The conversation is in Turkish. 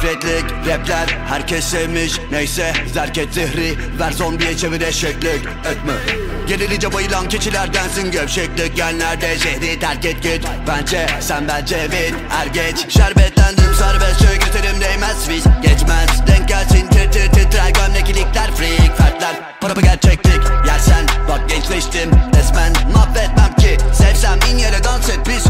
nefretlik rapler herkes sevmiş. Neyse zerk et zihri, ver zombiye çevir eşeklik etme. Gerilince bayılan keçilerdensin gevşeklik. Gel nerede şehri terk et git. Bence sen bence bin er geç. Şerbetlendim serbestçe götürüm değmez fiş. Geçmez denk gelsin tir tir titrer gömlek ilikler freak fertler. Para gerçeklik yersen bak gençleştim resmen mahvetmem ki. Sevsem in yere dans et pis